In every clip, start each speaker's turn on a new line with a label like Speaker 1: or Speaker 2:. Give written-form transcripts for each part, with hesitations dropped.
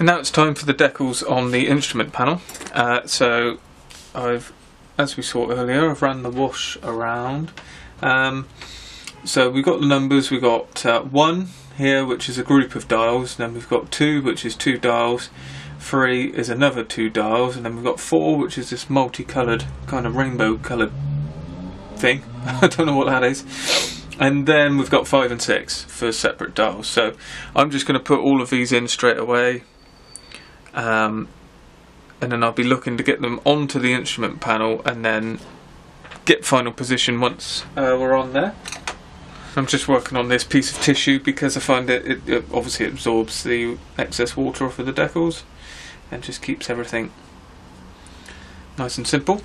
Speaker 1: And now it's time for the decals on the instrument panel. So as we saw earlier, I've ran the wash around. So we've got the numbers. We've got 1 here, which is a group of dials. Then we've got 2, which is 2 dials. 3 is another 2 dials, and then we've got 4, which is this multicoloured kind of rainbow coloured thing. I don't know what that is. And then we've got 5 and 6 for separate dials. So I'm just going to put all of these in straight away, and then I'll be looking to get them onto the instrument panel and then get final position once we're on there. I'm just working on this piece of tissue because I find it obviously absorbs the excess water off of the decals and just keeps everything nice and simple.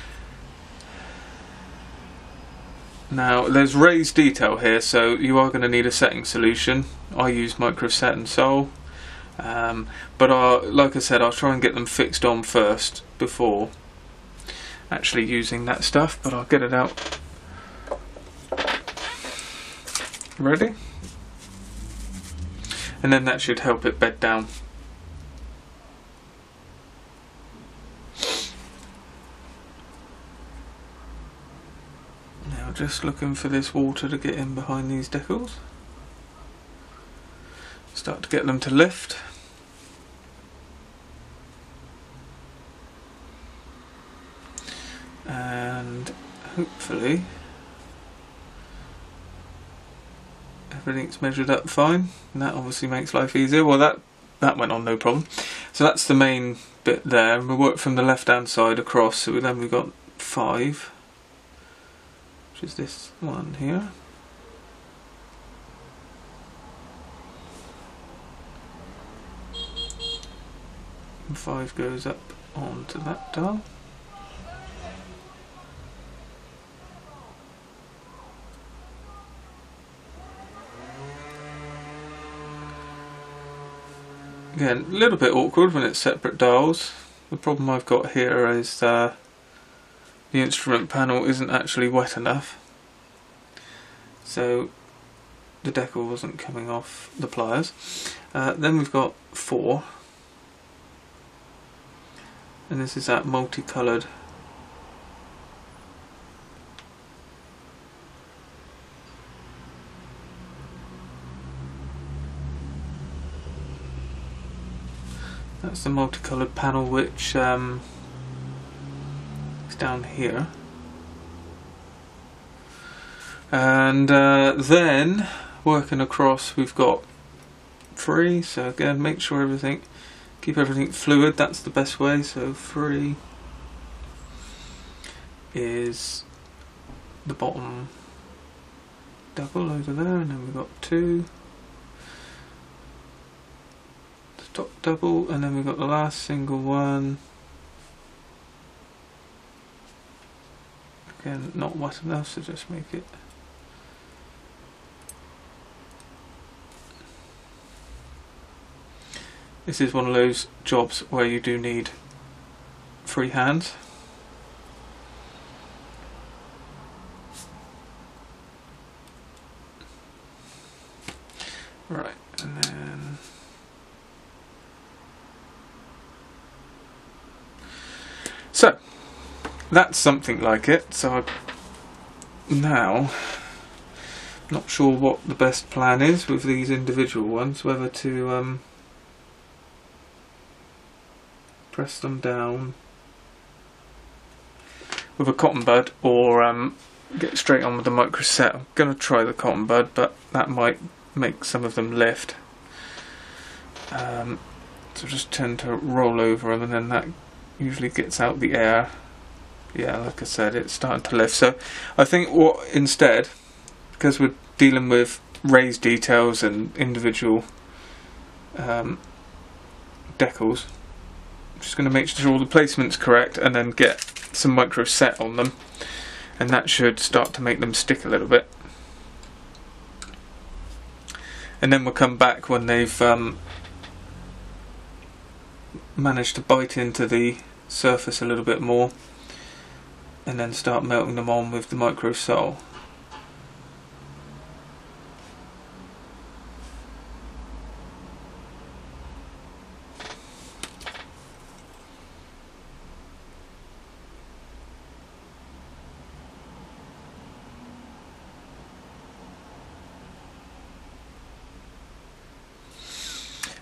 Speaker 1: Now there's raised detail here, so you are going to need a setting solution. I use Microset and Sol, but like I said, I'll try and get them fixed on first before actually using that stuff, but I'll get it out. Ready? And then that should help it bed down. Now just looking for this water to get in behind these decals. Start to get them to lift. And hopefully everything's measured up fine, and that obviously makes life easier. Well, that went on no problem. So that's the main bit there, and we'll work from the left hand side across. So then we've got 5, which is this one here. And 5 goes up onto that dial. Again, a little bit awkward when it's separate dials. The problem I've got here is the instrument panel isn't actually wet enough, so the decal wasn't coming off the pliers. Then we've got 4, and this is that multicoloured that's the multicoloured panel, which is down here. And then working across we've got 3, so again make sure keep everything fluid, that's the best way. So 3 is the bottom double over there, and then we've got 2, top double, and then we've got the last single one. Again, not wet enough, so just make it. This is one of those jobs where you do need free hands. Right, and then so that's something like it. So now not sure what the best plan is with these individual ones, whether to press them down with a cotton bud or get straight on with the Microset. I'm going to try the cotton bud, but that might make some of them lift. So just tend to roll over them, and then that usually gets out the air. Yeah, like I said, it's starting to lift. So I think what instead, because we're dealing with raised details and individual decals, I'm just going to make sure all the placement's correct and then get some Microset on them, and that should start to make them stick a little bit. And then we'll come back when they've managed to bite into the surface a little bit more, and then start melting them on with the Microsol.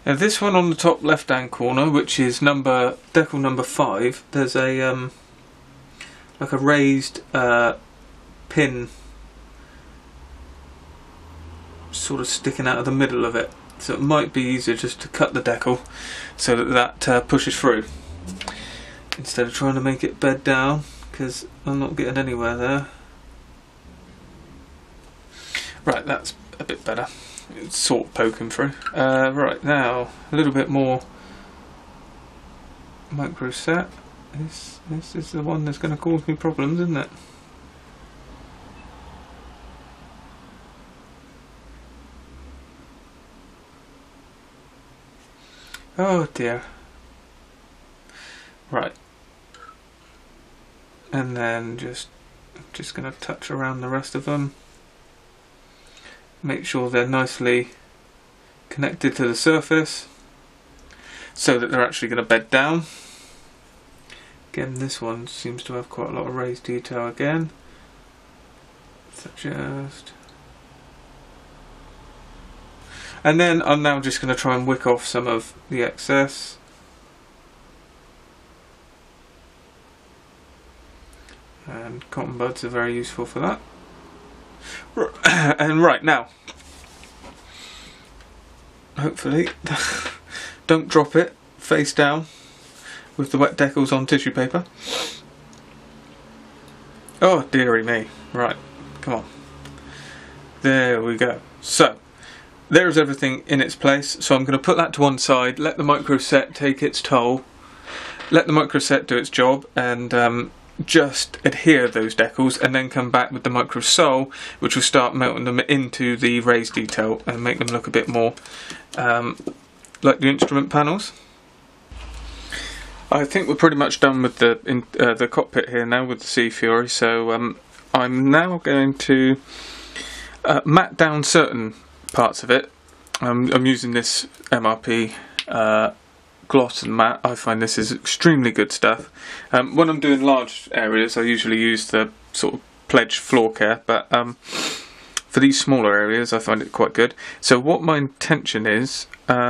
Speaker 1: Now this one on the top left hand corner, which is decal number 5, there's a like a raised pin sort of sticking out of the middle of it, so it might be easier just to cut the decal so that pushes through instead of trying to make it bed down, because I'm not getting anywhere there. Right, that's a bit better. It's sort of poking through. Right, now a little bit more micro set. This is the one that's going to cause me problems, isn't it? Oh dear. Right. And then just going to touch around the rest of them. Make sure they're nicely connected to the surface so that they're actually going to bed down. Again, this one seems to have quite a lot of raised detail again. So just... And then I'm now just going to try and wick off some of the excess. And cotton buds are very useful for that. And right now, hopefully, don't drop it face down with the wet decals on tissue paper. Oh dearie me. Right, come on. There we go. So, there's everything in its place. So I'm going to put that to one side, let the micro set take its toll, let the micro set do its job, and just adhere those decals, and then come back with the micro sole, which will start melting them into the raised detail and make them look a bit more like the instrument panels. I think we're pretty much done with the cockpit here now with the Sea Fury, so I'm now going to matte down certain parts of it. I'm using this MRP gloss and matte. I find this is extremely good stuff. When I'm doing large areas I usually use the sort of Pledge floor care, but for these smaller areas I find it quite good. So what my intention is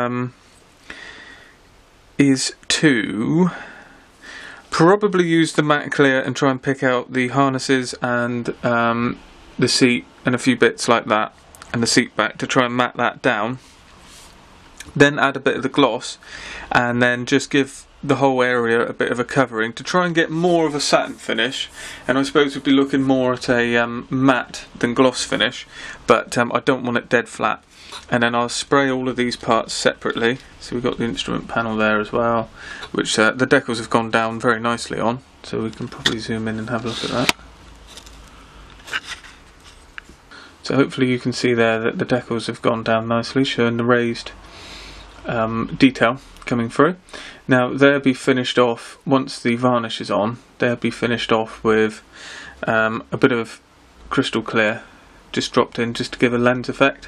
Speaker 1: to probably use the matte clear and try and pick out the harnesses and the seat and a few bits like that, and the seat back, to try and matte that down. Then add a bit of the gloss, and then just give the whole area a bit of a covering to try and get more of a satin finish. And I suppose we'd be looking more at a matte than gloss finish, but I don't want it dead flat. And then I'll spray all of these parts separately. So we've got the instrument panel there as well, which the decals have gone down very nicely on, so we can probably zoom in and have a look at that. So hopefully you can see there that the decals have gone down nicely, showing the raised detail coming through. Now they'll be finished off, once the varnish is on, they'll be finished off with a bit of crystal clear just dropped in, just to give a lens effect.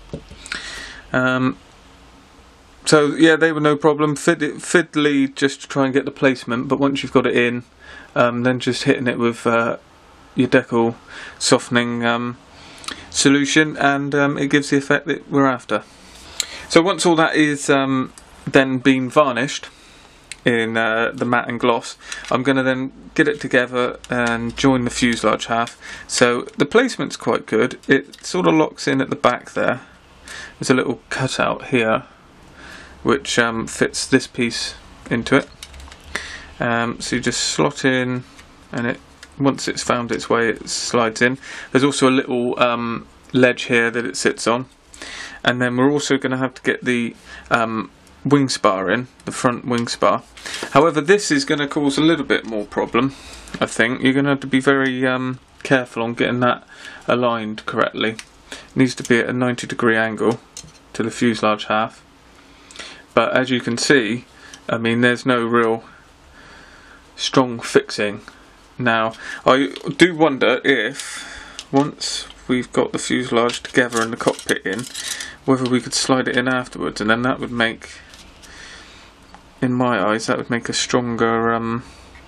Speaker 1: So yeah, they were no problem. Fiddly just to try and get the placement, but once you've got it in, then just hitting it with your decal softening solution, and it gives the effect that we're after. So once all that is then been varnished in the matte and gloss, I'm going to then get it together and join the fuselage half. So the placement's quite good. It sort of locks in at the back there. There's a little cutout here which fits this piece into it. So you just slot in, and it, once it's found its way, it slides in. There's also a little ledge here that it sits on, and then we're also going to have to get the wing spar in, the front wing spar. However, this is going to cause a little bit more problem. I think you're going to have to be very careful on getting that aligned correctly. It needs to be at a 90-degree angle to the fuselage half. But as you can see, I mean, there's no real strong fixing. Now, I do wonder if, once we've got the fuselage together and the cockpit in, whether we could slide it in afterwards, and then that would make, in my eyes, that would make a stronger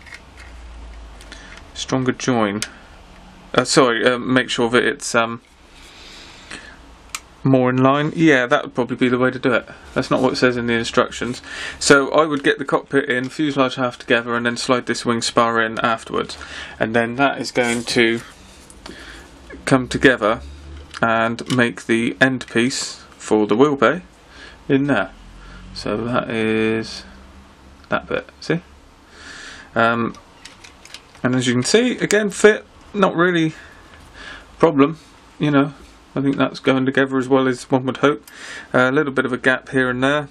Speaker 1: stronger join. Make sure that it's more in line, yeah, that would probably be the way to do it. That's not what it says in the instructions. So I would get the cockpit in, fuselage half together, and then slide this wing spar in afterwards, and then that is going to come together and make the end piece for the wheel bay in there. So that is that bit, see? And as you can see, again, fit, not really a problem, you know. I think that's going together as well as one would hope. A little bit of a gap here and there.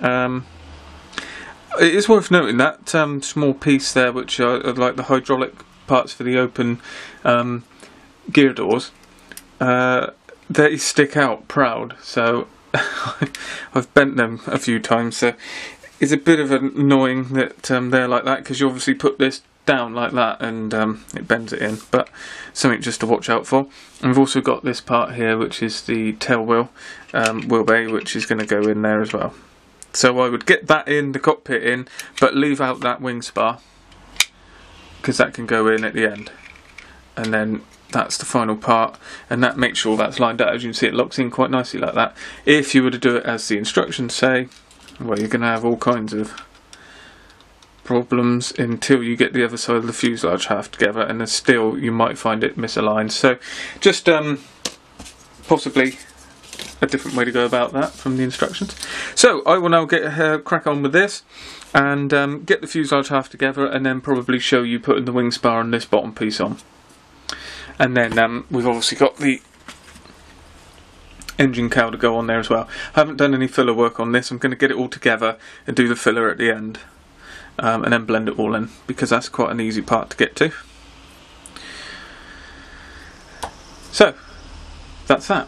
Speaker 1: It is worth noting that small piece there, which are like the hydraulic parts for the open gear doors, they stick out proud. So I've bent them a few times. So it's a bit of annoying that they're like that, because you obviously put this down like that and it bends it in, but something just to watch out for. And we've also got this part here, which is the tail wheel bay, which is going to go in there as well. So I would get that in, the cockpit in, but leave out that wing spar, because that can go in at the end. And then that's the final part, and that makes sure that's lined up. As you can see, it locks in quite nicely like that. If you were to do it as the instructions say, well, you're going to have all kinds of problems until you get the other side of the fuselage half together, and then still you might find it misaligned. So just possibly a different way to go about that from the instructions. So I will now get crack on with this and get the fuselage half together, and then probably show you putting the wing spar on this bottom piece on. And then we've obviously got the engine cowl to go on there as well. I haven't done any filler work on this. I'm going to get it all together and do the filler at the end. And then blend it all in, because that's quite an easy part to get to. So that's that.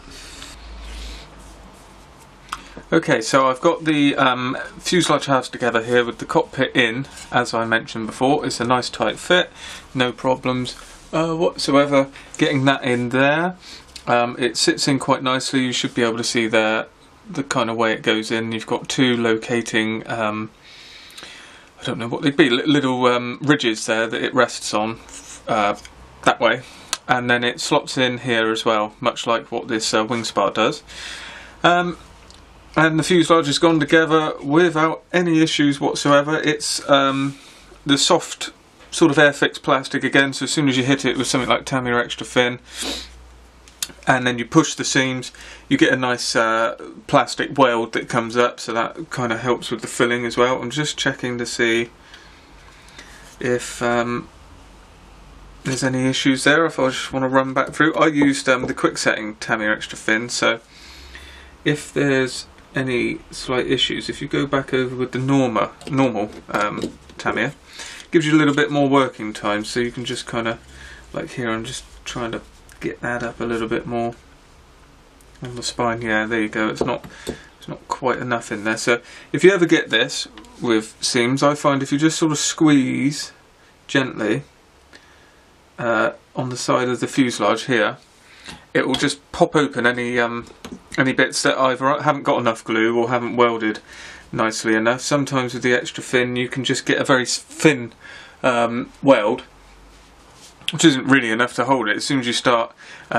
Speaker 1: Okay, so I've got the fuselage halves together here with the cockpit in, as I mentioned before. It's a nice tight fit, no problems whatsoever getting that in there. It sits in quite nicely. You should be able to see there the kind of way it goes in. You've got two locating I don't know what they'd be, little ridges there that it rests on that way, and then it slots in here as well, much like what this wing spar does. And the fuselage has gone together without any issues whatsoever. It's the soft sort of air-fixed plastic again, so as soon as you hit it with something like Tamiya Extra Thin, and then you push the seams, you get a nice plastic weld that comes up, so that kind of helps with the filling as well. I'm just checking to see if there's any issues there, if I just want to run back through. I used the quick setting Tamiya Extra Thin, so if there's any slight issues, if you go back over with the normal Tamiya, gives you a little bit more working time, so you can just kind of, like here, I'm just trying to get that up a little bit more on the spine. Yeah, there you go. It's not quite enough in there. So if you ever get this with seams, I find if you just sort of squeeze gently on the side of the fuselage here, it will just pop open any bits that either haven't got enough glue or haven't welded nicely enough. Sometimes with the Extra Thin you can just get a very thin weld, which isn't really enough to hold it. As soon as you start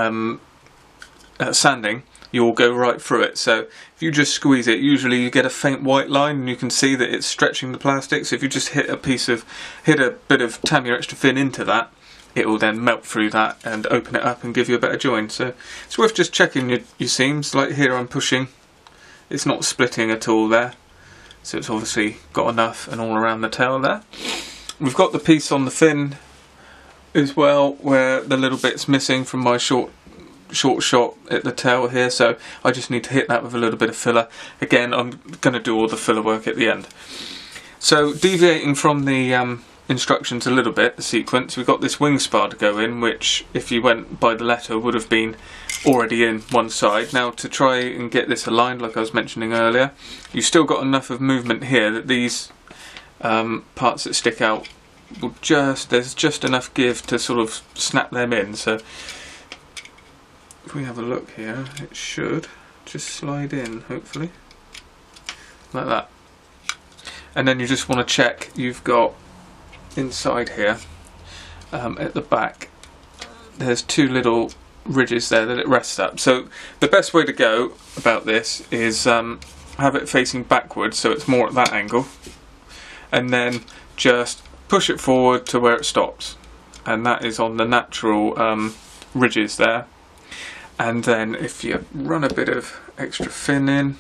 Speaker 1: sanding, you'll go right through it. So if you just squeeze it, usually you get a faint white line, and you can see that it's stretching the plastic. So if you just hit a bit of Tamiya Extra Thin into that, it will then melt through that and open it up and give you a better join. So it's worth just checking your seams. Like here, I'm pushing, it's not splitting at all there, so it's obviously got enough and all around the tail there. We've got the piece on the fin as well, where the little bit's missing from my short shot at the tail here, so I just need to hit that with a little bit of filler. Again, I'm going to do all the filler work at the end. So deviating from the instructions a little bit, the sequence, we've got this wing spar to go in, which if you went by the letter would have been already in one side. Now to try and get this aligned, like I was mentioning earlier, you've still got enough of movement here that these parts that stick out will there's just enough give to sort of snap them in. So if we have a look here, it should just slide in, hopefully, like that. And then you just want to check you've got inside here, at the back, there's two little ridges there that it rests up. So the best way to go about this is have it facing backwards, so it's more at that angle, and then just push it forward to where it stops, and that is on the natural ridges there. And then if you run a bit of extra fin in,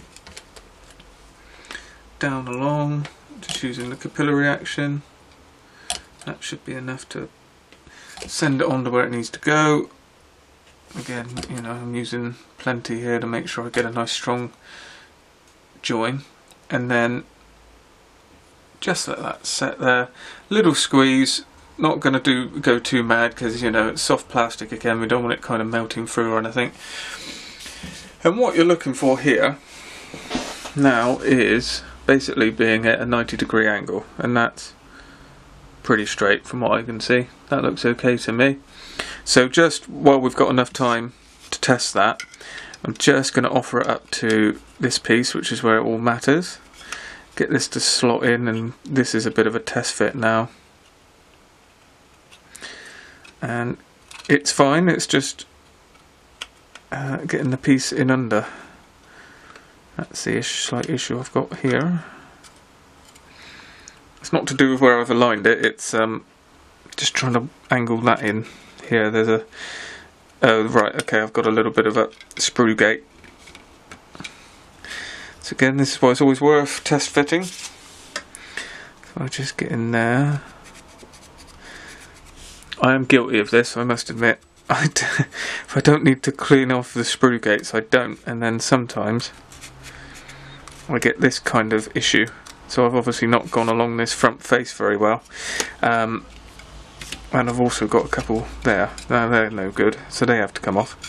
Speaker 1: down along, just using the capillary action, that should be enough to send it on to where it needs to go. Again, you know, I'm using plenty here to make sure I get a nice strong join, and then just let that set there. Little squeeze, not going to go too mad because, you know, it's soft plastic again, we don't want it kind of melting through or anything. And what you're looking for here now is basically being at a 90-degree angle, and that's pretty straight from what I can see. That looks okay to me. So just while we've got enough time to test that, I'm just going to offer it up to this piece, which is where it all matters. Get this to slot in, and this is a bit of a test fit now. And it's fine, it's just getting the piece in under. That's the slight issue I've got here. It's not to do with where I've aligned it, it's just trying to angle that in here. There's a... oh right, okay, I've got a little bit of a sprue gate. So again, this is why it's always worth test fitting. So I'll just get in there. I am guilty of this, I must admit. If I don't need to clean off the sprue gates, I don't, and then sometimes I get this kind of issue. So I've obviously not gone along this front face very well. And I've also got a couple there. No, they're no good, so they have to come off.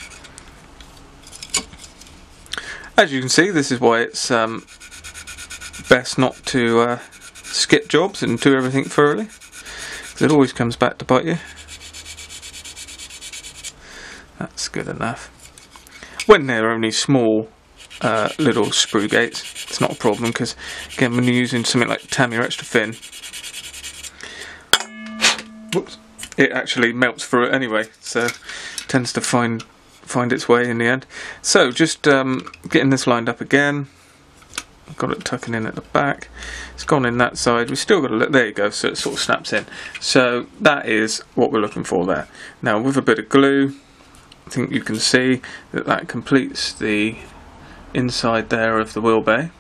Speaker 1: As you can see, this is why it's best not to skip jobs and do everything thoroughly. It always comes back to bite you. That's good enough. When they're only small little sprue gates, it's not a problem, because again, when you're using something like Tamiya Extra Thin, whoops, it actually melts through it anyway, so it tends to find its way in the end. So just getting this lined up again. I've got it tucking in at the back. It's gone in that side. We've still got a look. There you go. So it sort of snaps in. So that is what we're looking for there. Now with a bit of glue, I think you can see that that completes the inside there of the wheel bay.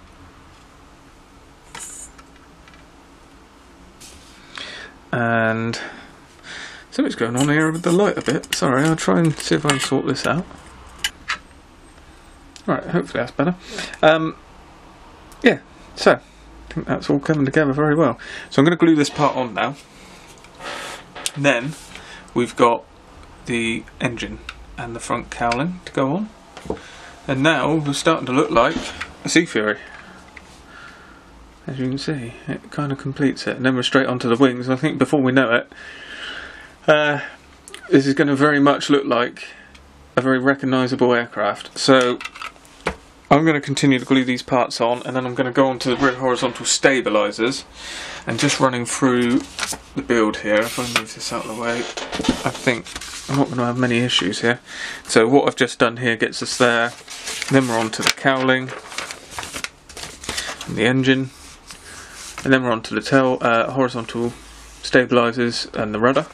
Speaker 1: And something's going on here with the light a bit. Sorry, I'll try and see if I can sort this out. Right, hopefully that's better. Yeah, so I think that's all coming together very well. So I'm going to glue this part on now. And then we've got the engine and the front cowling to go on. And now we're starting to look like a Seafury. As you can see, it kind of completes it. And then we're straight onto the wings. And I think before we know it, this is going to very much look like a very recognisable aircraft. So I'm going to continue to glue these parts on, and then I'm going to go on to the rear horizontal stabilisers, and just running through the build here. If I move this out of the way, I think I'm not going to have many issues here. So what I've just done here gets us there. Then we're on to the cowling and the engine, and then we're on to the horizontal stabilisers and the rudder.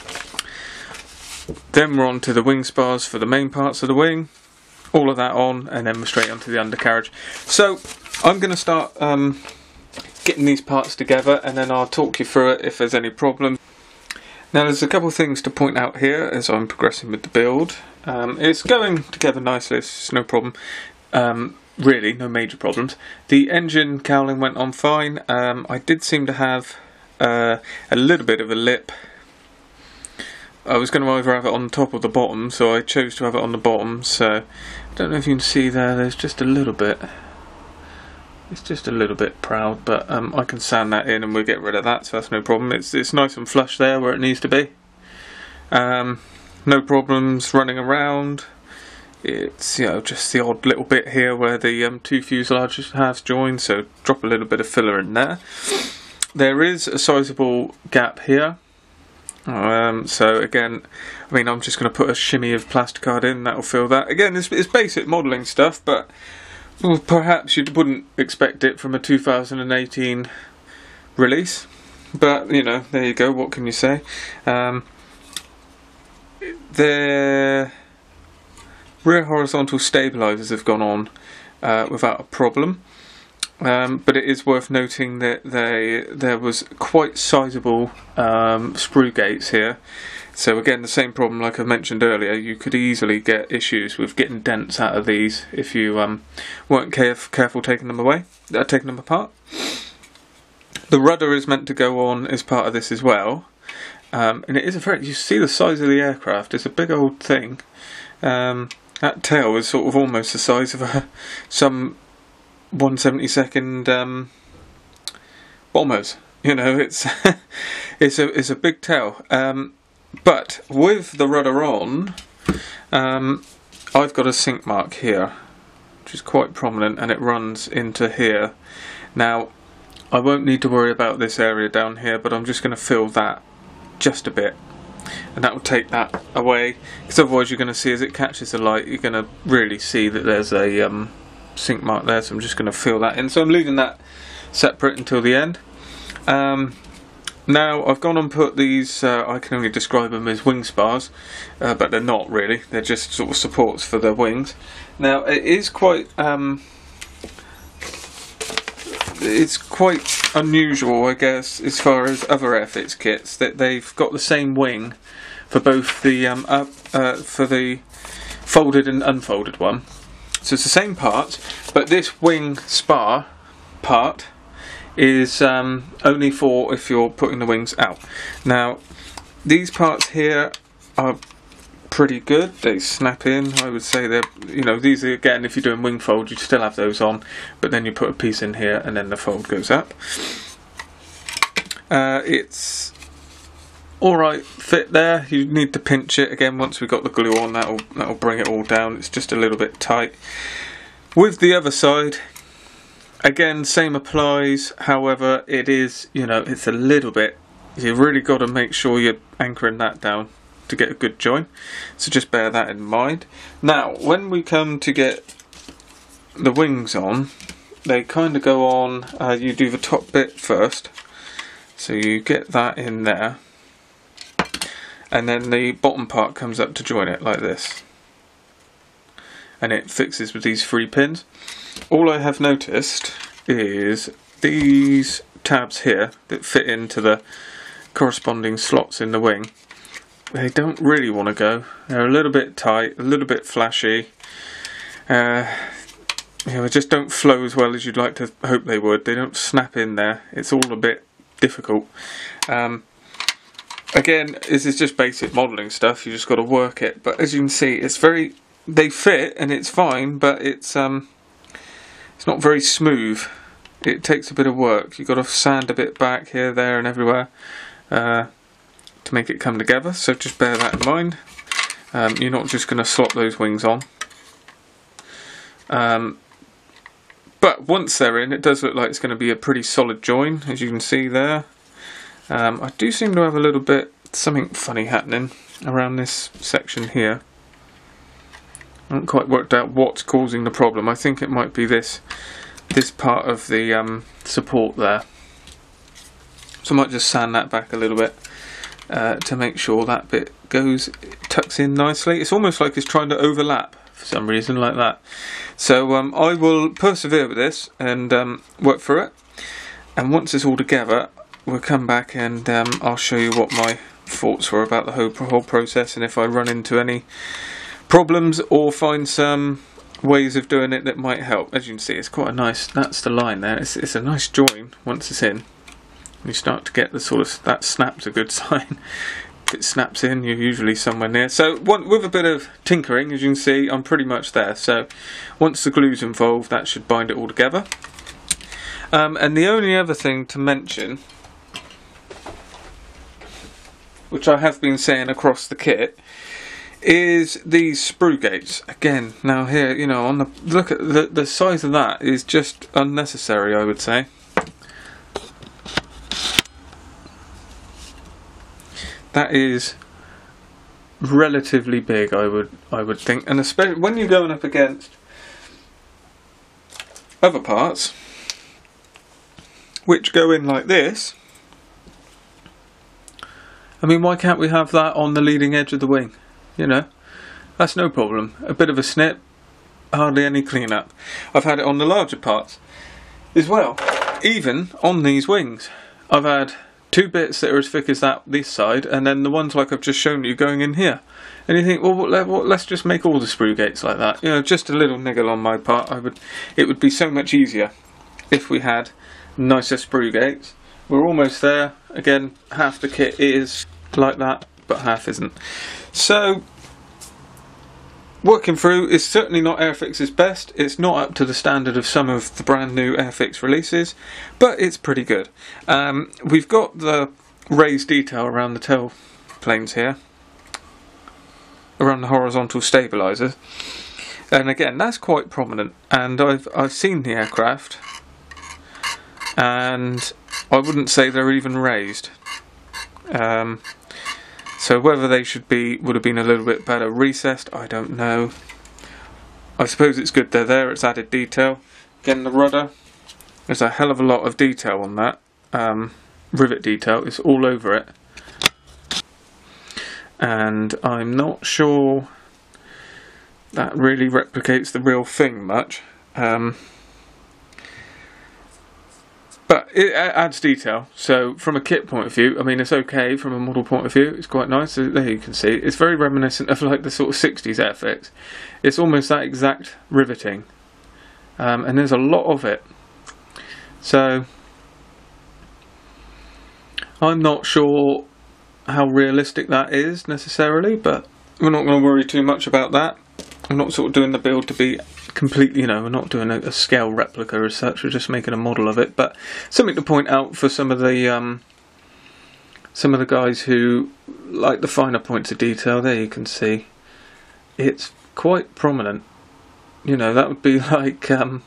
Speaker 1: Then we're on to the wing spars for the main parts of the wing. All of that on, and then we're straight onto the undercarriage. So I'm going to start getting these parts together, and then I'll talk you through it if there's any problems. Now there's a couple of things to point out here as I'm progressing with the build. It's going together nicely, it's no problem. Really, no major problems. The engine cowling went on fine. I did seem to have a little bit of a lip. I was going to either have it on top or the bottom, so I chose to have it on the bottom. So I don't know if you can see there's just a little bit. It's just a little bit proud, but I can sand that in and we'll get rid of that, so that's no problem. It's nice and flush there where it needs to be. No problems running around. It's, you know, just the odd little bit here where the two fuselage halves join, so drop a little bit of filler in there. There is a sizable gap here So again, I mean, I'm just going to put a shimmy of plasticard in, that'll fill that. Again, it's basic modelling stuff, but well, perhaps you wouldn't expect it from a 2018 release. But, you know, there you go, what can you say? The rear horizontal stabilisers have gone on without a problem. But it is worth noting that there was quite sizable sprue gates here. So again, the same problem like I mentioned earlier, you could easily get issues with getting dents out of these if you weren't careful taking them apart. The rudder is meant to go on as part of this as well, and it is you see the size of the aircraft, it's a big old thing. That tail is sort of almost the size of some 1/72 bombers. You know, it's it's a big tail. But with the rudder on, I've got a sink mark here, which is quite prominent, and it runs into here. Now, I won't need to worry about this area down here, but I'm just going to fill that just a bit, and that will take that away, because otherwise you're going to see as it catches the light, you're going to really see that there's a sink mark there. So I'm just going to fill that in, so I'm leaving that separate until the end. Now I've gone and put these, I can only describe them as wing spars, but they're not really, they're just sort of supports for the wings. Now it is quite it's quite unusual, I guess, as far as other Airfix kits, that they've got the same wing for both the for the folded and unfolded one. So it's the same part, but this wing spar part is only for if you're putting the wings out. Now, these parts here are pretty good. They snap in. I would say they're, you know, these are, again, if you're doing wing fold, you still have those on, but then you put a piece in here and then the fold goes up. It's alright fit there. You need to pinch it again once we've got the glue on. That'll bring it all down. It's just a little bit tight. With the other side, again, same applies. However, it is, you know, it's a little bit, you've really got to make sure you're anchoring that down to get a good join, so just bear that in mind. Now when we come to get the wings on, they kind of go on, you do the top bit first, so you get that in there, and then the bottom part comes up to join it like this, and it fixes with these 3 pins. All I have noticed is these tabs here that fit into the corresponding slots in the wing, they don't really want to go. They're a little bit tight, a little bit flashy. You know, they just don't flow as well as you'd like to hope they would. They don't snap in there. It's all a bit difficult. Again, this is just basic modelling stuff. You just got to work it. But as you can see, it's very, they fit and it's fine, but it's not very smooth. It takes a bit of work. You've got to sand a bit back here, there, and everywhere. To make it come together, so just bear that in mind. You're not just going to slot those wings on, but once they're in, it does look like it's going to be a pretty solid join, as you can see there. I do seem to have a little bit something funny happening around this section here. I haven't quite worked out what's causing the problem. I think it might be this part of the support there, so I might just sand that back a little bit. To make sure that bit tucks in nicely. It's almost like it's trying to overlap for some reason, like that. So I will persevere with this and work through it, and once it's all together, we'll come back and I'll show you what my thoughts were about the whole process, and if I run into any problems or find some ways of doing it that might help. As you can see, it's quite a nice, that's the line there, it's a nice join once it's in. You start to get the sort of, that snap's a good sign. If it snaps in, you're usually somewhere near. So with a bit of tinkering, as you can see, I'm pretty much there. So once the glue's involved, that should bind it all together. And the only other thing to mention, which I have been saying across the kit, is these sprue gates. Again, now here, you know, on the look at the size of that is just unnecessary, I would say. that is relatively big, I would think, and especially when you're going up against other parts which go in like this. I mean, why can't we have that on the leading edge of the wing? You know, that's no problem. A bit of a snip, hardly any cleanup. I've had it on the larger parts as well. Even on these wings, I've had 2 bits that are as thick as that this side, and then the ones like I've just shown you going in here. And you think, well, let's just make all the sprue gates like that. You know, just a little niggle on my part. It would be so much easier if we had nicer sprue gates. We're almost there. Again, half the kit is like that, but half isn't. So, working through is certainly not Airfix's best. It's not up to the standard of some of the brand new Airfix releases, but it's pretty good. We've got the raised detail around the tail planes here, around the horizontal stabilisers, and again that's quite prominent. And I've seen the aircraft, and I wouldn't say they're even raised. So whether they would have been a little bit better recessed, I don't know. I suppose it's good they're there, it's added detail. Again, the rudder, there's a hell of a lot of detail on that. Rivet detail is all over it. And I'm not sure that really replicates the real thing much. But it adds detail, so from a kit point of view, I mean, it's okay. From a model point of view, it's quite nice. So there you can see, it's very reminiscent of like the sort of 60s Airfix. It's almost that exact riveting, and there's a lot of it. So I'm not sure how realistic that is necessarily, but we're not going to worry too much about that. I'm not sort of doing the build to be completely, you know, we're not doing a scale replica as such, we're just making a model of it. But something to point out for some of the guys who like the finer points of detail. There you can see it's quite prominent. You know, that would be like well,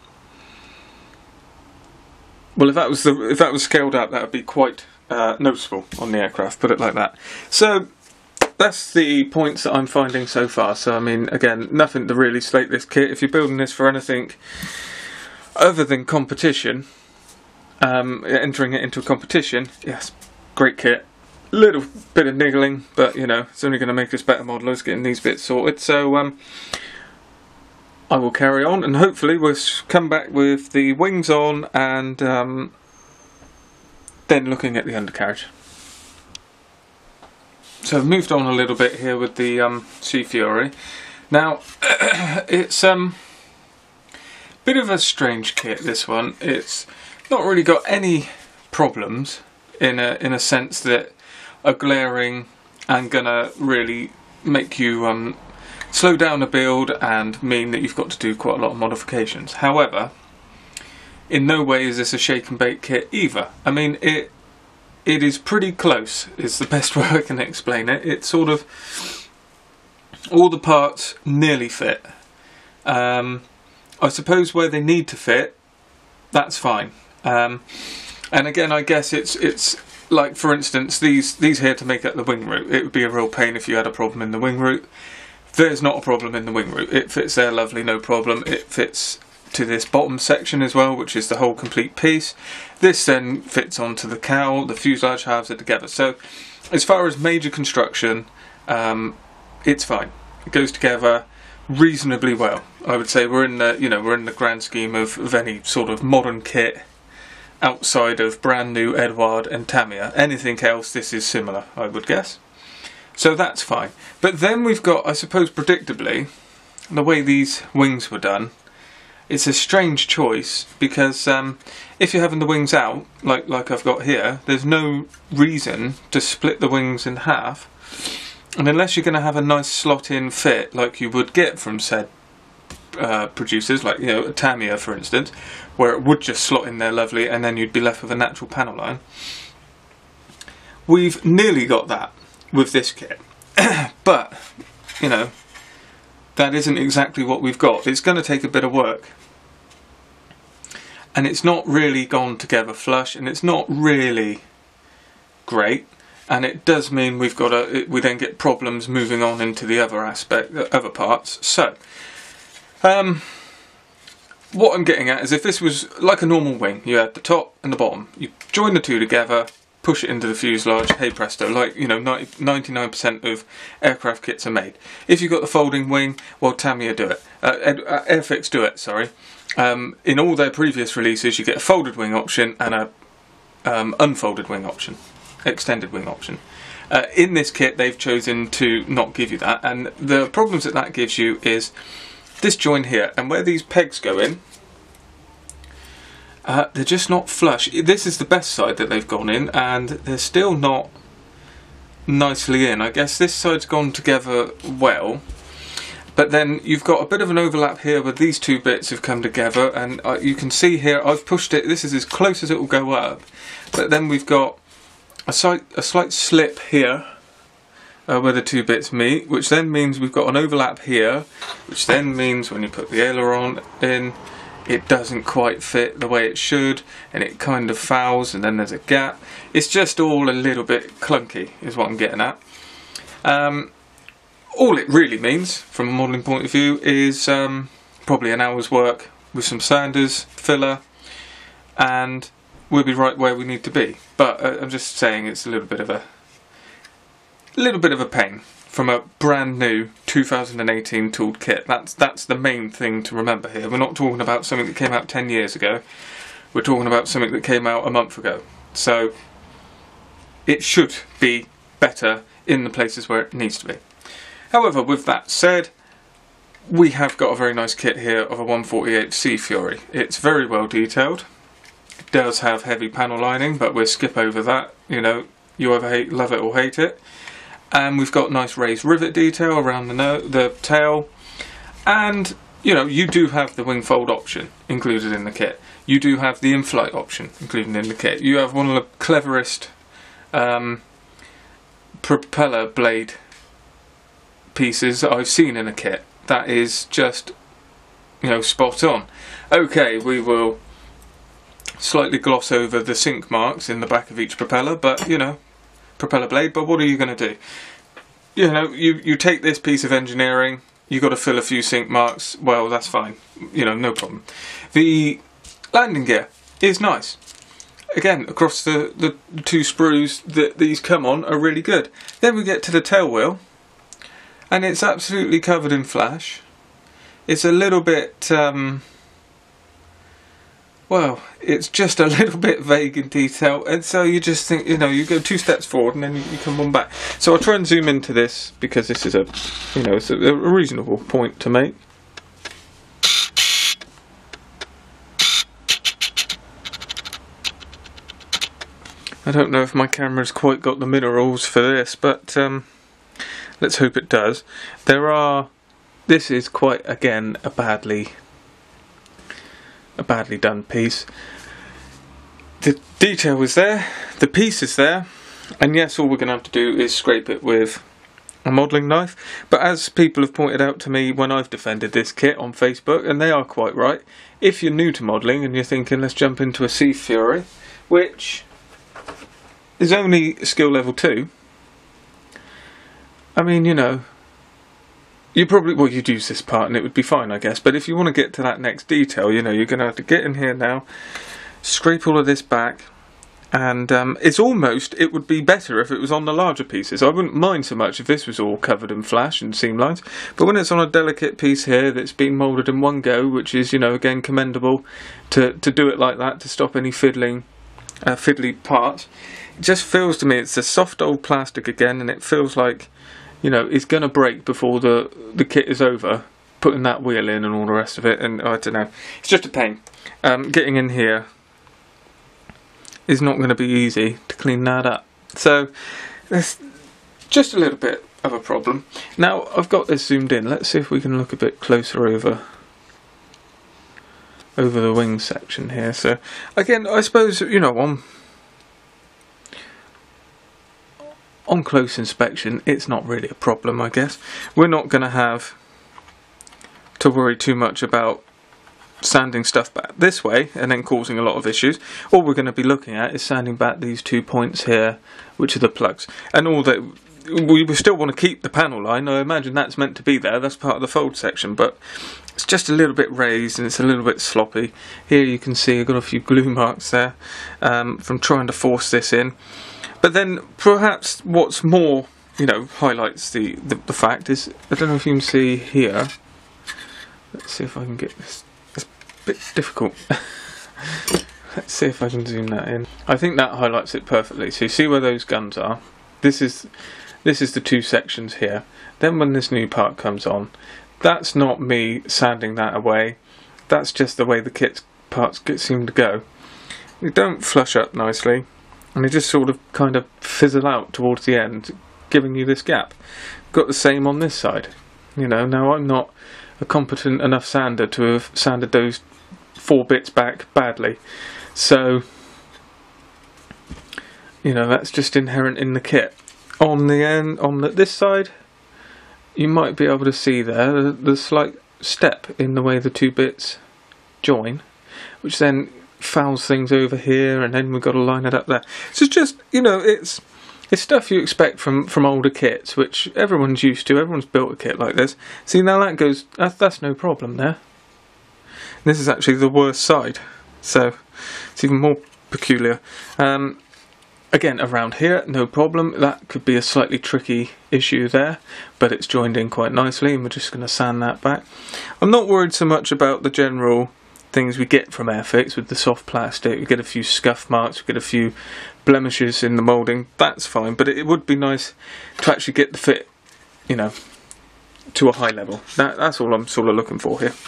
Speaker 1: if that was scaled up, that would be quite noticeable on the aircraft, put it like that. So that's the points that I'm finding so far. So I mean, again, nothing to really slate this kit. If you're building this for anything other than competition, entering it into a competition, yes, great kit. Little bit of niggling, but you know, it's only going to make us better modelers getting these bits sorted. So I will carry on, and hopefully we'll come back with the wings on, and then looking at the undercarriage. So I've moved on a little bit here with the Sea Fury. Now it's bit of a strange kit, this one. It's not really got any problems in a sense that are glaring and gonna really make you slow down a build and mean that you've got to do quite a lot of modifications. However, in no way is this a shake and bake kit either. I mean, it is pretty close, is the best way I can explain it. It's sort of, all the parts nearly fit. I suppose where they need to fit, that's fine. And again, I guess it's like, for instance, these here to make up the wing root. It would be a real pain if you had a problem in the wing root. There's not a problem in the wing root. It fits there lovely, no problem. It fits to this bottom section as well, which is the whole complete piece. This then fits onto the cowl. The fuselage halves are together. So as far as major construction, it's fine. It goes together reasonably well. I would say we're in the grand scheme of any sort of modern kit outside of brand new Eduard and Tamiya. Anything else, this is similar, I would guess. So that's fine. But then we've got, I suppose predictably, the way these wings were done, it's a strange choice, because if you're having the wings out, like I've got here, there's no reason to split the wings in half. And unless you're going to have a nice slot-in fit, like you would get from said producers, like, you know, a Tamiya for instance, where it would just slot in there lovely and then you'd be left with a natural panel line. We've nearly got that with this kit. But, you know, that isn't exactly what we've got. It's going to take a bit of work. And it's not really gone together flush, and it's not really great. and it does mean we then get problems moving on into the other parts. So what I'm getting at is, if this was like a normal wing, you had the top and the bottom, you join the two together, push it into the fuselage, hey presto, like, you know, 99% of aircraft kits are made. If you've got the folding wing, well, Tamiya do it. Airfix do it, sorry. In all their previous releases, you get a folded wing option and a unfolded wing option, extended wing option. In this kit, they've chosen to not give you that, and the problems that gives you is this joint here, and where these pegs go in, they're just not flush. This is the best side that they've gone in, and they're still not nicely in. I guess this side's gone together well, but then you've got a bit of an overlap here where these two bits have come together, and you can see here I've pushed it, this is as close as it will go up, but then we've got a slight slip here where the two bits meet, which then means we've got an overlap here, which then means when you put the aileron in, it doesn't quite fit the way it should, and it kind of fouls, and then there's a gap. It's just all a little bit clunky, is what I'm getting at. All it really means, from a modelling point of view, is probably an hour's work with some sanders, filler, and we'll be right where we need to be. But I'm just saying, it's a little bit of a pain from a brand new 2018 tooled kit. That's the main thing to remember here. We're not talking about something that came out 10 years ago. We're talking about something that came out a month ago. So it should be better in the places where it needs to be. However, with that said, we have got a very nice kit here of a 148 Sea Fury. It's very well detailed. It does have heavy panel lining, but we'll skip over that. You know, you either love it or hate it. And we've got nice raised rivet detail around the tail, and you know, you do have the wing fold option included in the kit. You do have the in-flight option included in the kit. You have one of the cleverest propeller blade pieces that I've seen in a kit. That is just, you know, spot on. Okay, we will slightly gloss over the sink marks in the back of each propeller, but you know, propeller blade, but what are you going to do? You know, you take this piece of engineering, you got to fill a few sink marks, well, that's fine, you know, no problem. The landing gear is nice. Again, across the two sprues that these come on are really good. Then we get to the tail wheel, and it's absolutely covered in flash. It's a little bit well, it's just a little bit vague in detail, and so you just think, you know, you go 2 steps forward and then you come one back. So I'll try and zoom into this, because this is it's a reasonable point to make. I don't know if my camera's quite got the minerals for this, but let's hope it does. This is quite, again, a badly done piece. The detail is there, the piece is there, and yes, all we're going to have to do is scrape it with a modelling knife. But as people have pointed out to me when I've defended this kit on Facebook, and they are quite right, if you're new to modelling and you're thinking let's jump into a Sea Fury, which is only skill level 2, I mean, you know, you probably, well, you'd use this part and it would be fine, I guess. But if you want to get to that next detail, you know, you're going to have to get in here now, scrape all of this back, and it would be better if it was on the larger pieces. I wouldn't mind so much if this was all covered in flash and seam lines, but when it's on a delicate piece here that's been moulded in one go, which is, you know, again, commendable to do it like that, to stop any fiddly parts, it just feels to me it's a soft old plastic again, and it feels like, you know, it's going to break before the kit is over, putting that wheel in and all the rest of it, and I don't know, it's just a pain. Getting in here is not going to be easy to clean that up, so there's just a little bit of a problem. Now I've got this zoomed in, let's see if we can look a bit closer over the wing section here. So again, I suppose, you know, on close inspection, it's not really a problem, I guess. We're not going to have to worry too much about sanding stuff back this way and then causing a lot of issues. All we're going to be looking at is sanding back these 2 points here, which are the plugs. And all that, we still want to keep the panel line. I imagine that's meant to be there, that's part of the fold section, but it's just a little bit raised and it's a little bit sloppy. Here you can see I've got a few glue marks there from trying to force this in. But then perhaps what's more, you know, highlights the fact is, I don't know if you can see here, let's see if I can get this. It's a bit difficult. Let's see if I can zoom that in. I think that highlights it perfectly. So you see where those guns are. This is the 2 sections here. Then when this new part comes on, that's not me sanding that away. That's just the way the kit parts seem to go. They don't flush up nicely, and they just sort of kind of fizzle out towards the end, giving you this gap. Got the same on this side. You know, now I'm not a competent enough sander to have sanded those 4 bits back badly, so you know, that's just inherent in the kit. On the end, this side, you might be able to see there the slight step in the way the 2 bits join, which then fouls things over here, and then we've got to line it up there. So it's just, you know, it's stuff you expect from older kits, which everyone's used to. Everyone's built a kit like this. See, now that goes, that's no problem there. This is actually the worst side, so it's even more peculiar. Again, around here, no problem. That could be a slightly tricky issue there, but it's joined in quite nicely, and we're just going to sand that back. I'm not worried so much about the general things we get from Airfix with the soft plastic. We get a few scuff marks, we get a few blemishes in the moulding. That's fine, but it would be nice to actually get the fit, you know, to a high level. That's all I'm sort of looking for here.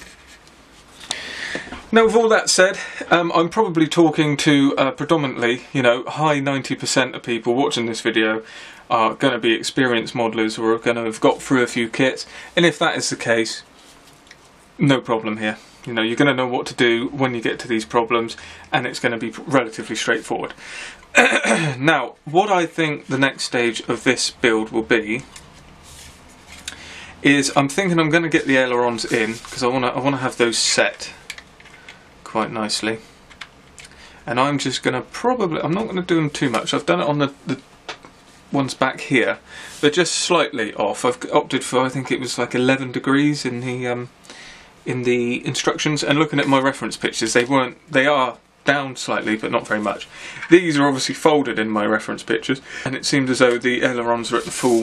Speaker 1: Now, with all that said, I'm probably talking to predominantly, you know, high 90% of people watching this video are going to be experienced modelers or are going to have got through a few kits, and if that is the case, no problem here. You know, you're going to know what to do when you get to these problems, and it's going to be relatively straightforward. Now, what I think the next stage of this build will be is I'm thinking I'm going to get the ailerons in, because I want to have those set quite nicely, and I'm just going to I'm not going to do them too much. I've done it on the ones back here. They're just slightly off. I've opted for, I think it was like 11 degrees in the instructions, and looking at my reference pictures, they are down slightly, but not very much. These are obviously folded in my reference pictures, and it seemed as though the ailerons are at the full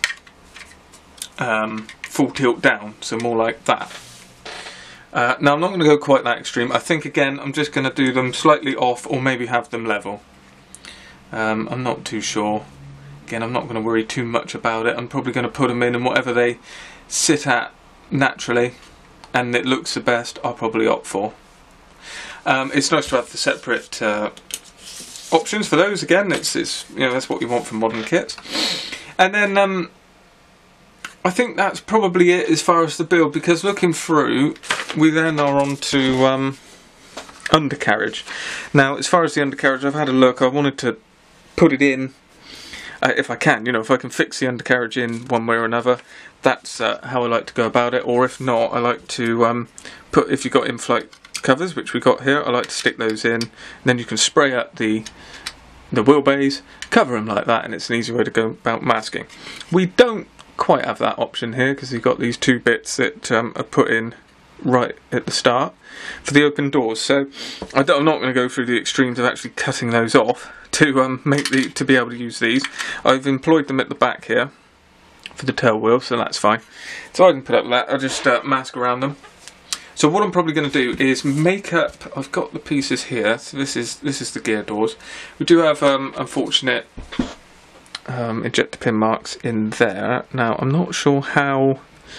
Speaker 1: tilt down, so more like that. Now, I'm not going to go quite that extreme. I think, again, I'm just going to do them slightly off, or maybe have them level. I'm not too sure. Again, I'm not going to worry too much about it. I'm probably going to put them in, and whatever they sit at naturally and it looks the best, I'll probably opt for. It's nice to have the separate options for those. Again, it's you know, that's what you want from modern kits. And then I think that's probably it as far as the build, because looking through, we then are on to undercarriage. Now, as far as the undercarriage, I've had a look. I wanted to put it in, if I can, you know, if I can fix the undercarriage in one way or another. That's how I like to go about it. Or if not, I like to if you've got in-flight covers, which we got here, I like to stick those in, and then you can spray up the wheelbase, cover them like that, and it's an easy way to go about masking. We don't quite have that option here, because you've got these 2 bits that are put in right at the start for the open doors. So I'm not going to go through the extremes of actually cutting those off to be able to use these. I've employed them at the back here for the tail wheel, so that's fine. So I can put up that. I'll just mask around them. So what I'm probably going to do is make up. I've got the pieces here. So this is the gear doors. We do have unfortunate ejector pin marks in there. Now, I'm not sure how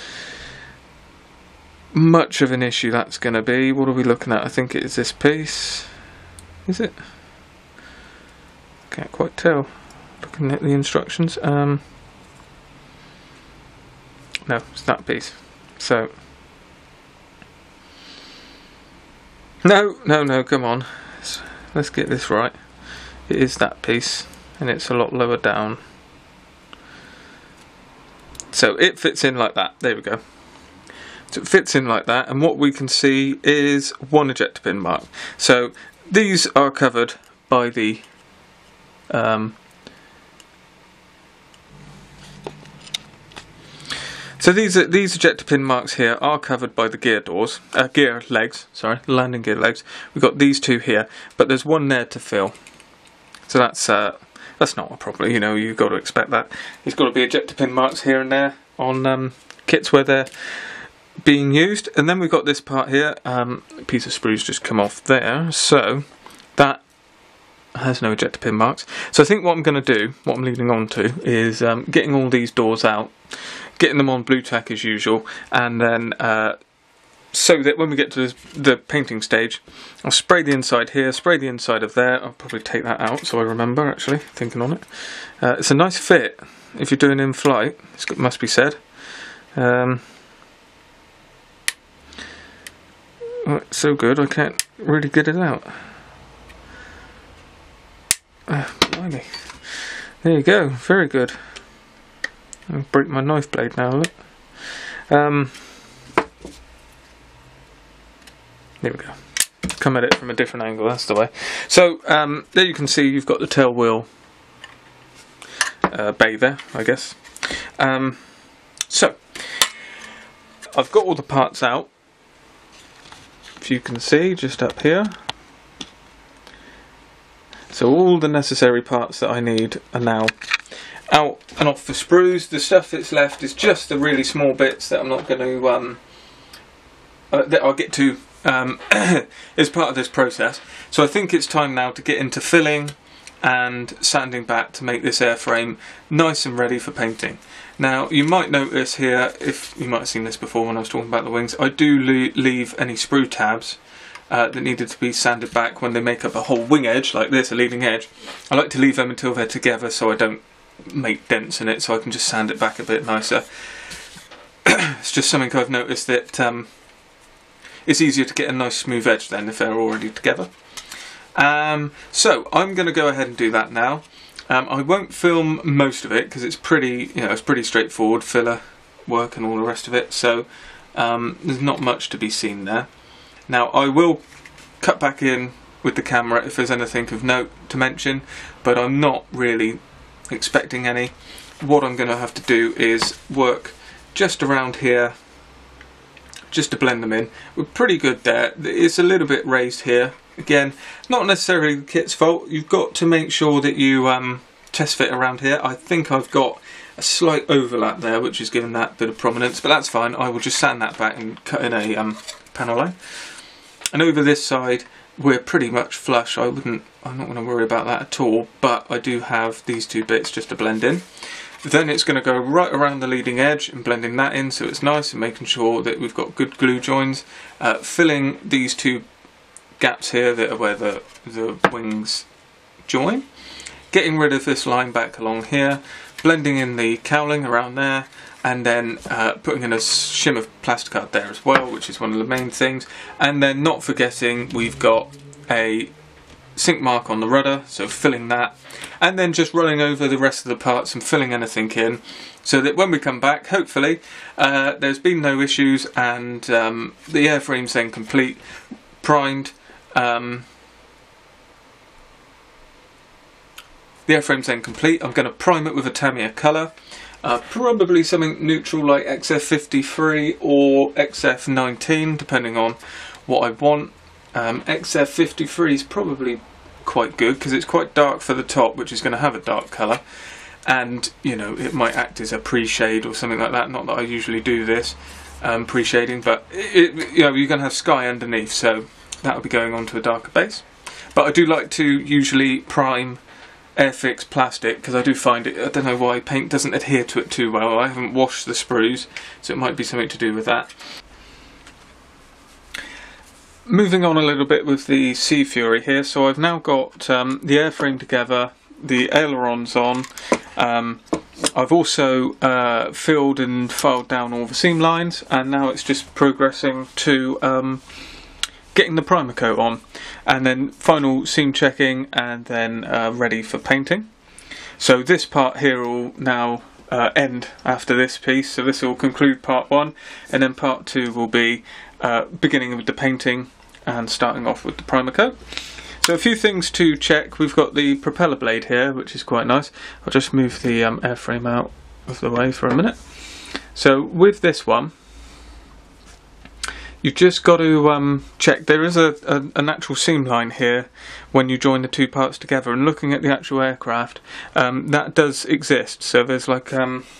Speaker 1: much of an issue that's going to be. What are we looking at? I think it is this piece. Is it? Can't quite tell looking at the instructions. No, it's that piece. So no, come on, let's get this right. It is that piece, and it's a lot lower down, so it fits in like that. There we go. So it fits in like that, and what we can see is one ejector pin mark. So these are covered by the so these ejector pin marks here are covered by the gear legs, sorry, landing gear legs. We've got these two here, but there's one there to fill. So that's not a problem, you know, you've got to expect that. There's got to be ejector pin marks here and there on kits where they're being used. And then we've got this part here, a piece of sprue's just come off there, so that has no ejector pin marks. So I think what I'm going to do, what I'm leading on to, is getting all these doors out, getting them on blue tack as usual, and then so that when we get to the painting stage, I'll spray the inside here, spray the inside of there. I'll probably take that out so I remember, actually, thinking on it. It's a nice fit if you're doing in flight, it must be said. Oh, it's so good I can't really get it out. Blimey. There you go, very good. I'll break my knife blade now, look. There we go. Come at it from a different angle, that's the way. So, there you can see you've got the tail wheel bay there, I guess. So, I've got all the parts out. If you can see, just up here. So all the necessary parts that I need are now out and off the sprues. The stuff that's left is just the really small bits that I'm not going to that I'll get to as part of this process. So I think it's time now to get into filling and sanding back to make this airframe nice and ready for painting. Now you might notice here, if you might have seen this before when I was talking about the wings, I do leave any sprue tabs that needed to be sanded back when they make up a whole wing edge like this, a leading edge. I like to leave them until they're together so I don't make dents in it, so I can just sand it back a bit nicer. It's just something I've noticed that it's easier to get a nice smooth edge then if they're already together. So I'm going to go ahead and do that now. I won't film most of it because it's pretty, it's pretty straightforward, filler work and all the rest of it. So there's not much to be seen there. Now I will cut back in with the camera if there's anything of note to mention, but I'm not really expecting any. What I'm going to have to do is work just around here, just to blend them in. We're pretty good there. It's a little bit raised here. Again, not necessarily the kit's fault. You've got to make sure that you test fit around here. I think I've got a slight overlap there, which is giving that bit of prominence, but that's fine. I will just sand that back and cut in a panel line. And over this side, we're pretty much flush. I'm not going to worry about that at all, but I do have these two bits just to blend in. Then it's going to go right around the leading edge and blending that in so it's nice, and making sure that we've got good glue joins, filling these two gaps here that are where the wings join, getting rid of this line back along here, blending in the cowling around there, and then putting in a shim of plasticard there as well, which is one of the main things. And then not forgetting we've got a sink mark on the rudder, so filling that, and then just running over the rest of the parts and filling anything in, so that when we come back, hopefully there's been no issues, and the airframe's then complete, primed. The airframe's then complete. I'm going to prime it with a Tamiya colour, probably something neutral like XF53 or XF19, depending on what I want. XF53 is probably quite good because it's quite dark for the top, which is going to have a dark colour, and it might act as a pre-shade or something like that. Not that I usually do this pre-shading, but you're going to have sky underneath, so that will be going on to a darker base. But I do like to usually prime Airfix plastic because I do find it, I don't know why, paint doesn't adhere to it too well. I haven't washed the sprues, so it might be something to do with that. Moving on a little bit with the Sea Fury here, so I've now got the airframe together, the ailerons on. I've also filled and filed down all the seam lines, and now it's just progressing to getting the primer coat on, and then final seam checking, and then ready for painting. So this part here will now end after this piece, so this will conclude part 1, and then part 2 will be beginning with the painting and starting off with the primer coat. So a few things to check. We've got the propeller blade here, which is quite nice. I'll just move the airframe out of the way for a minute. So with this one, you've just got to check. There is a natural seam line here when you join the two parts together, and looking at the actual aircraft, that does exist. So there's like,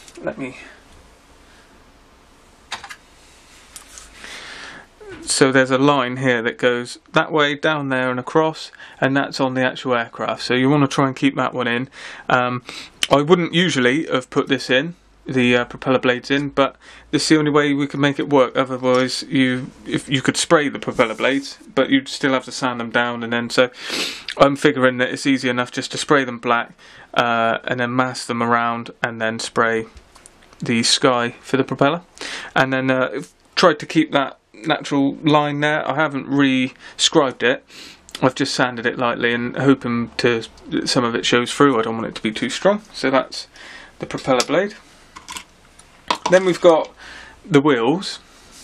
Speaker 1: so there's a line here that goes that way, down there and across, and that's on the actual aircraft. So you want to try and keep that one in. I wouldn't usually have put this in, the propeller blades in, but this is the only way we could make it work. Otherwise, if you could spray the propeller blades, but you'd still have to sand them down, and then so I'm figuring that it's easy enough just to spray them black and then mask them around, and then spray the sky for the propeller, and then tried to keep that natural line there. I haven't re-scribed it. I've just sanded it lightly and hoping to some of it shows through. I don't want it to be too strong. So that's the propeller blade. Then we've got the wheels.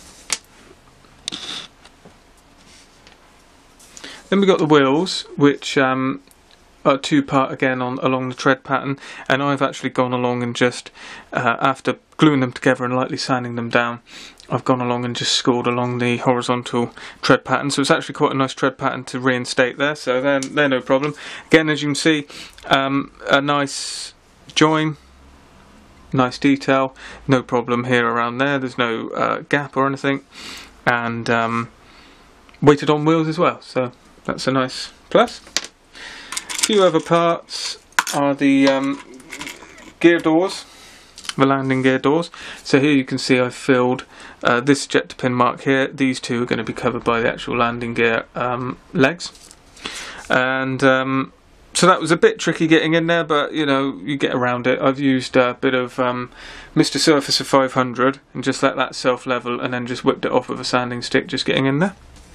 Speaker 1: Which are two-part again along the tread pattern, and I've actually gone along and just after gluing them together and lightly sanding them down, I've gone along and just scored along the horizontal tread pattern. So it's actually quite a nice tread pattern to reinstate there, so they're no problem. Again, as you can see, a nice join, nice detail, no problem here around there. There's no gap or anything, and weighted on wheels as well, so that's a nice plus. A few other parts are the gear doors, the landing gear doors. So here you can see I've filled this ejector pin mark here. These two are going to be covered by the actual landing gear legs, and so that was a bit tricky getting in there, but you know, you get around it. I've used a bit of Mr. Surfacer 500 and just let that self-level, and then just whipped it off with a sanding stick, just getting in there.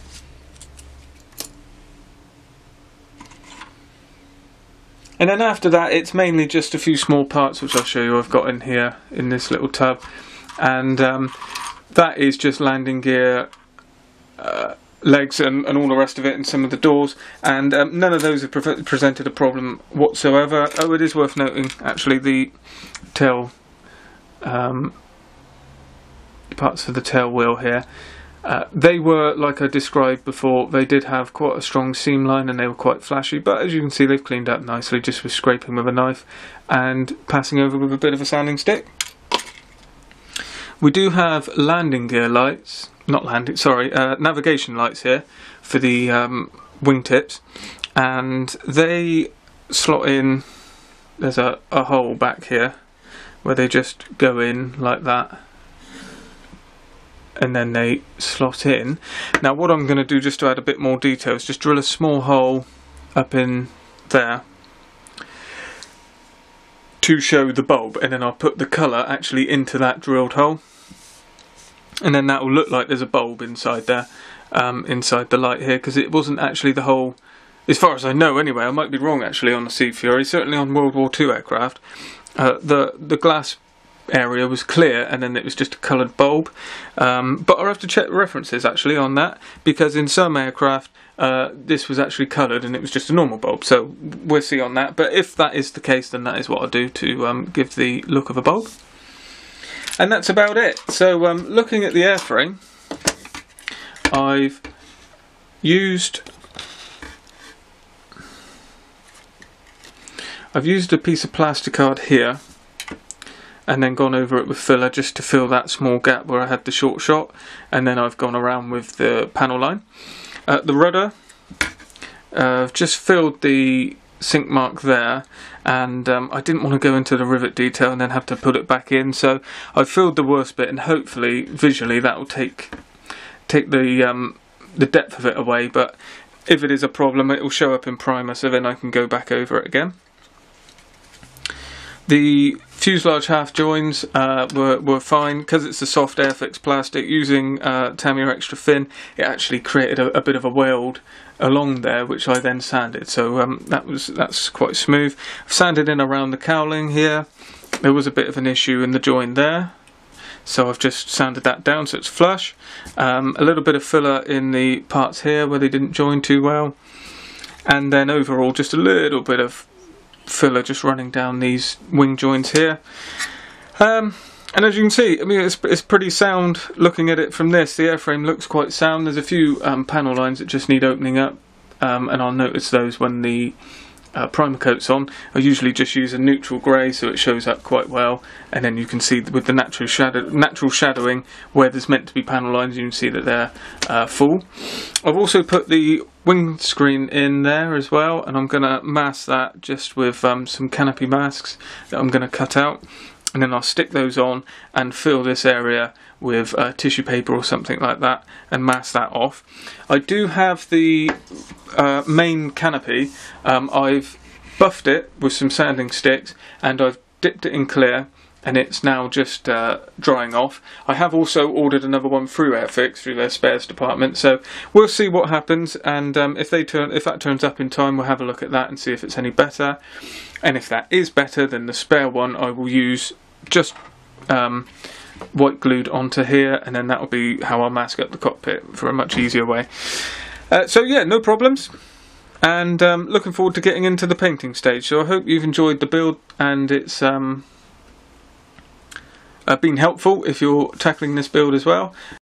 Speaker 1: And then after that, it's mainly just a few small parts, which I'll show you I've got in here in this little tub, and that is just landing gear legs and all the rest of it, and some of the doors, and none of those have presented a problem whatsoever. Oh, it is worth noting actually the tail parts of the tail wheel here. They were, like I described before, they did have quite a strong seam line and they were quite flashy, but as you can see they've cleaned up nicely just with scraping with a knife and passing over with a bit of a sanding stick. We do have landing gear lights, navigation lights here for the wingtips, and they slot in. There's a hole back here where they just go in like that, and then they slot in. Now what I'm going to do, just to add a bit more detail, is just drill a small hole up in there to show the bulb, and then I'll put the colour actually into that drilled hole, and then that will look like there's a bulb inside there, inside the light here, because it wasn't actually the whole, as far as I know anyway. I might be wrong actually on the Sea Fury. Certainly on World War II aircraft, the glass area was clear and then it was just a coloured bulb, but I'll have to check references actually on that, because in some aircraft this was actually coloured and it was just a normal bulb, so we'll see on that. But if that is the case, then that is what I'll do to give the look of a bulb. And that's about it. So looking at the airframe, I've used a piece of plasticard here and then gone over it with filler just to fill that small gap where I had the short shot, and then I've gone around with the panel line. The rudder, I've just filled the sink mark there, and I didn't want to go into the rivet detail and then have to put it back in, so I filled the worst bit, and hopefully visually that will take the depth of it away, but if it is a problem it will show up in primer, so then I can go back over it again. The fuselage half joins were fine, because it's a soft Airfix plastic. Using Tamiya Extra Thin, it actually created a bit of a weld along there, which I then sanded. So that's quite smooth. I've sanded in around the cowling here, there was a bit of an issue in the join there, so I've just sanded that down so it's flush. A little bit of filler in the parts here where they didn't join too well, and then overall just a little bit of filler just running down these wing joints here. And as you can see, I mean, it's pretty sound looking at it from this. The airframe looks quite sound. There's a few panel lines that just need opening up, and I'll notice those when the primer coat's on. I usually just use a neutral grey so it shows up quite well, and then you can see with the natural shadowing where there's meant to be panel lines, you can see that they're full. I've also put the windscreen in there as well, and I'm going to mask that just with some canopy masks that I'm going to cut out, and then I'll stick those on and fill this area with tissue paper or something like that and mask that off. I do have the main canopy. I've buffed it with some sanding sticks and I've dipped it in clear, and it's now just drying off. I have also ordered another one through Airfix, through their spares department, so we'll see what happens, and if that turns up in time, we'll have a look at that and see if it's any better. And if that is better, then the spare one I will use just white glued onto here, and then that will be how I'll mask up the cockpit for a much easier way. So yeah, no problems, and looking forward to getting into the painting stage. So I hope you've enjoyed the build, and it's been helpful if you're tackling this build as well.